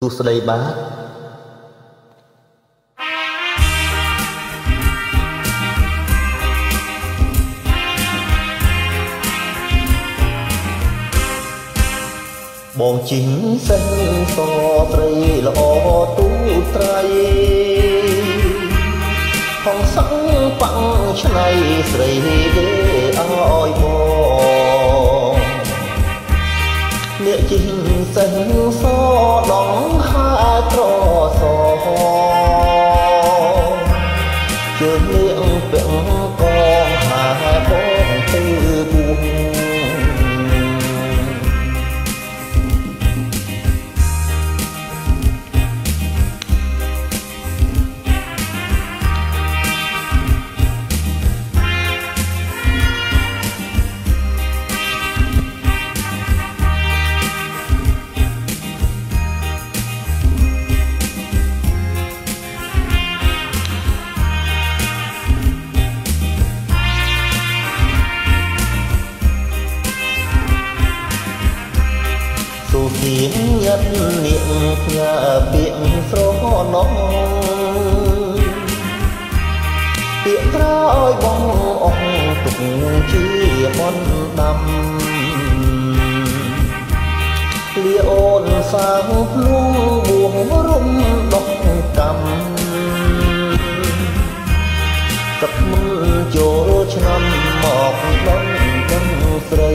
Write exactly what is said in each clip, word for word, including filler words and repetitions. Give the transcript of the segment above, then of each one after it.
ទូស្ដីបាទបងជីងសិនសត្រីល្អទូត្រៃហងសឹងប៉ាំងឆ្នៃស្រីទេឲ្យបងអ្នកជីងសិនសដងហាត្រសជើងលៀងពាក់កងហាបងទៅបួងទូទៀងញ៉ាត់នាងផ្ញើពាក្យស្រណោះពាក្យក្រោយបងអស់ទុកជាបនដាំលីអូនសាងភ្លុងបួងរំដោះកម្មទឹកមិនចូលឆ្នាំមកដល់ដឹងស្រី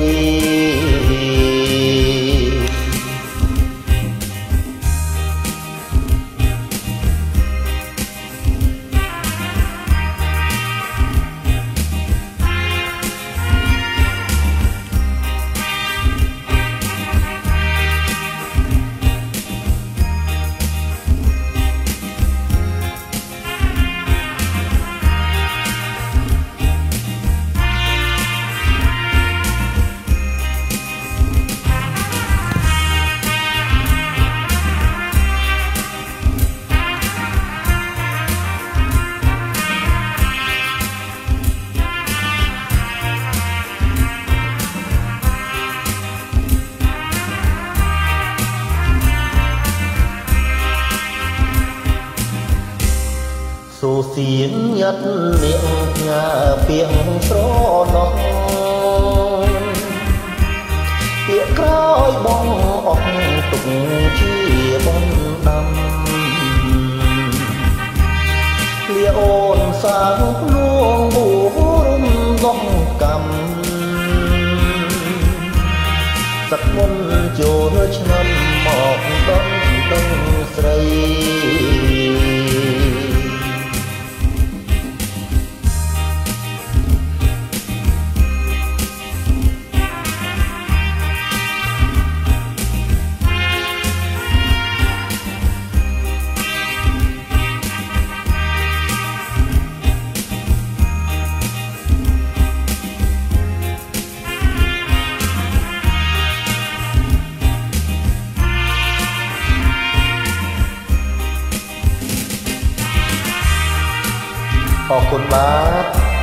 សូសៀងញ៉ាត់នាងផ្ញើពាក្យស្រណោះពាក្យក្រោយបងអស់ទុកជាបនដាំលៀអូនសាងភ្លួងបួងរំដោះកម្មទឹកមុនចូលឆ្នាំមកដល់ដឹងស្រីขอบคุณครับ